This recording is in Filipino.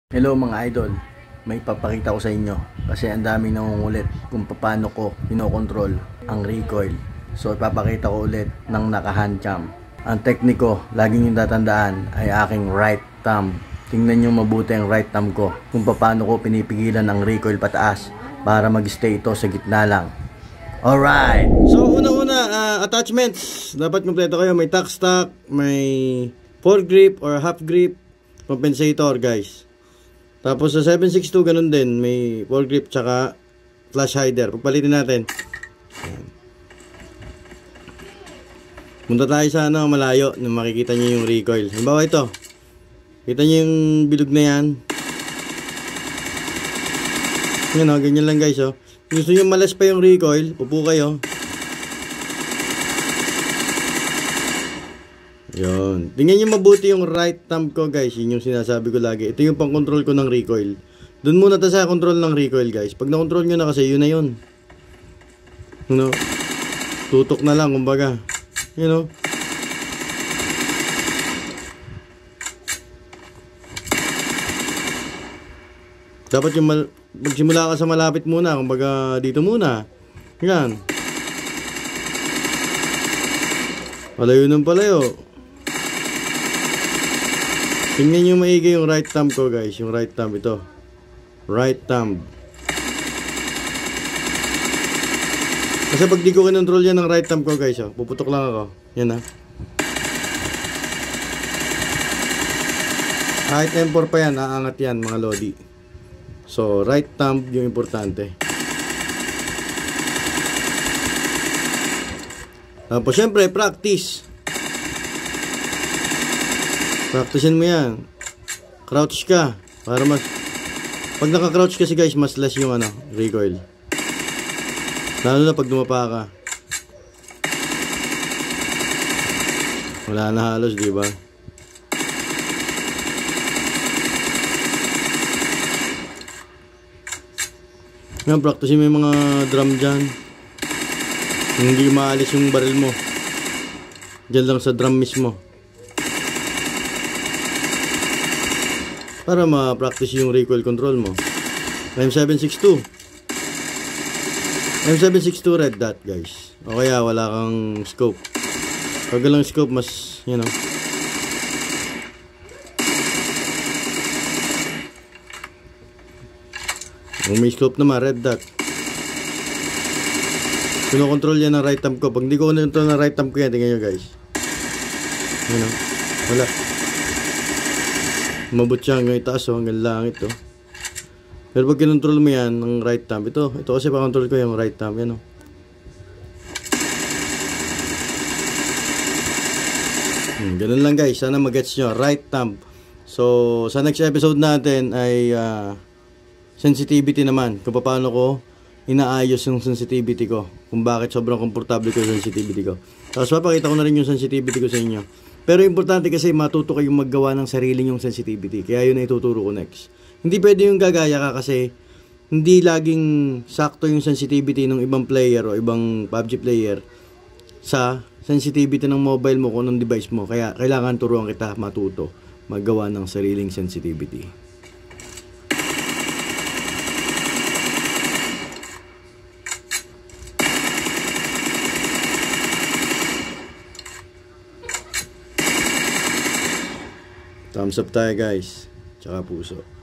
Hello mga idol, may papakita ko sa inyo kasi ang dami nangungulit kung paano ko kinokontrol ang recoil. So ipapakita ko ulit ng naka-hand cam. Ang tekniko, laging yung tatandaan ay aking right thumb. Tingnan nyo mabuti ang right thumb ko kung paano ko pinipigilan ang recoil pataas para mag-stay ito sa gitna lang. Alright! So una-una, attachments. Dapat kompleto kayo. May tack stock, may foregrip or half grip compensator guys. Tapos sa 762 ganun din, may foregrip tsaka flash hider. Pagpalitin natin. Ayan. Punta tayo sa malayo na makikita niyo yung recoil. Halimbawa ito. Kita niyo yung bilog na yan. Yan o, ganyan lang guys o. Gusto niyo malas pa yung recoil, upo kayo. Yun. Tingnan nyo mabuti yung right thumb ko guys. Yun yung sinasabi ko lagi. Ito yung pang control ko ng recoil. Doon muna tayo sa control ng recoil guys. Pag na-control nyo na kasi yun na yun. You know? Tutok na lang kumbaga. You know? Dapat yung magsimula ka sa malapit muna. Kumbaga dito muna. Yan. Palayo ng palayo. Tingnan nyo maigi yung right thumb ko guys. Yung right thumb ito. Right thumb. Kasi pag di ko kinontrol yan ng right thumb ko guys. Oh, puputok lang ako. Yan ha. Kahit M4 pa yan. Aangat yan mga lodi. So right thumb yung importante. Tapos syempre practice. Practicein mo yan. Crouch ka. Para mas... Pag naka-crouch kasi guys, mas less yung recoil. Lalo na pag dumapa ka. Wala na halos, diba? Yan, practicein mo yung mga drum dyan. Hindi maalis yung baril mo. Diyan lang sa drum mismo. Para ma-practice yung recoil control mo. M762. M762 red dot guys. O kaya wala kang scope. Pag walang scope mas, you know. Kung may scope naman, red dot. Kino-control yan ng right thumb ko. Pag hindi ko control ng right thumb ko yan, tingnan nyo guys. You know. Wala. Mabot siya hanggang itaas o hanggang langit o. Pero pag kinontrol mo yan ng right thumb, ito kasi pa-control ko yung right thumb yan o. Ganun lang guys, sana mag-gets nyo, right thumb. So sa next episode natin ay sensitivity naman, kung paano ko inaayos yung sensitivity ko, kung bakit sobrang komportable ko yung sensitivity ko. Tapos papakita ko na rin yung sensitivity ko sa inyo. Pero importante kasi matuto kayong maggawa ng sarili nyong sensitivity. Kaya yun ay ituturo ko next. Hindi pwede yung gagaya ka kasi hindi laging sakto yung sensitivity ng ibang player o ibang PUBG player sa sensitivity ng mobile mo kung ng device mo. Kaya kailangan turuan kita matuto maggawa ng sariling sensitivity. Thumbs up tayo guys. Tsaka puso.